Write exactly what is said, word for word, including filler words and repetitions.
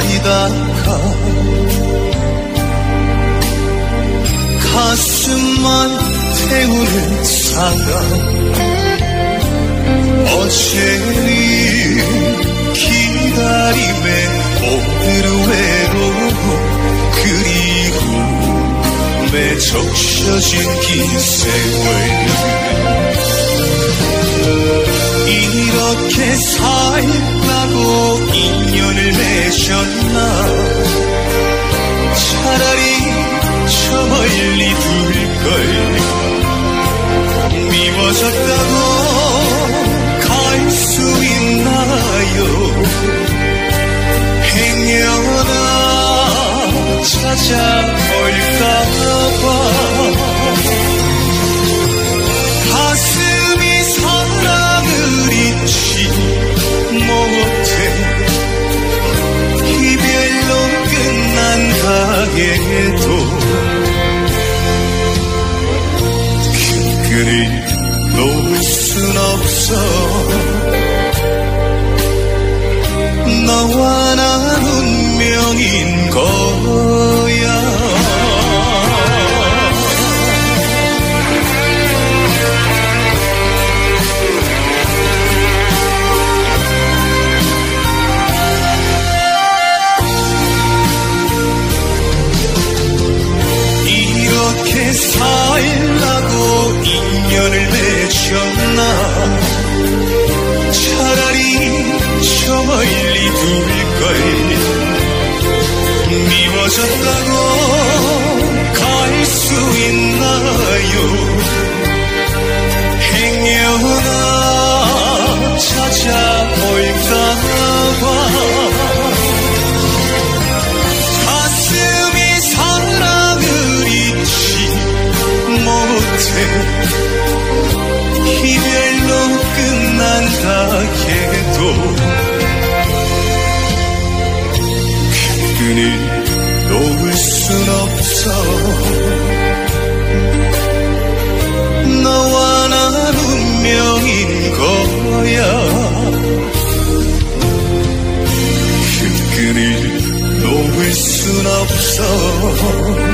기다리다가 가슴만 태우는 사랑 어제는 기다림에 오늘은 외로움 그리움에 적셔진 긴 세월 이렇게 살라고 인연을 맺었나 차라리 저 멀리 둘걸 미워졌다고 갈 수 있나요 행여나 찾아올까봐 가슴이 사랑을 잊지 못해 이별로 끝난다 해도 끈끈이 놓을 순 없어 너와 난 운명인 거야 이렇게 살라고 인연을 맺었나 차라리 저 멀리 둘걸 미워졌다고 갈 수 있나요 행여나 찾아올까봐 가슴이 사랑을 잊지 못해 이별로 끝난다 해도 끈끈이 놓을 순 없어 너와 난 운명인 거야 끈끈이 놓을 순 없어